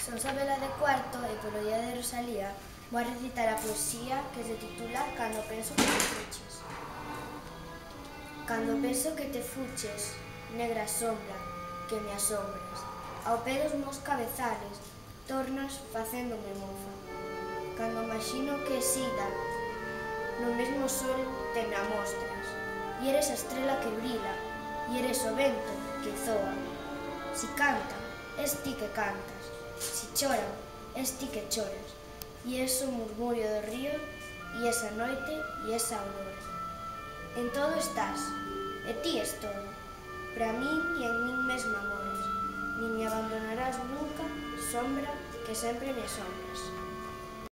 Son Sabela de cuarto e polo día de Rosalía vou a recitar a poesía que se titula Cando penso que te fuches. Cando penso que te fuches, negra sombra, que me asombras, ao pé dos meus cabezales, tornas facéndome mofa. Cando imagino que sida, no mesmo sol te me amostras, e eres a estrela que brila, e eres o vento que zoa. Si canta, es ti que cantas, si choran, es ti que choras, e es o murmurio do río, e esa noite, e esa aurora. En todo estás, e ti es todo, para min e en min mesma mores, nin me abandonarás nunca, sombra, que sempre me asombras.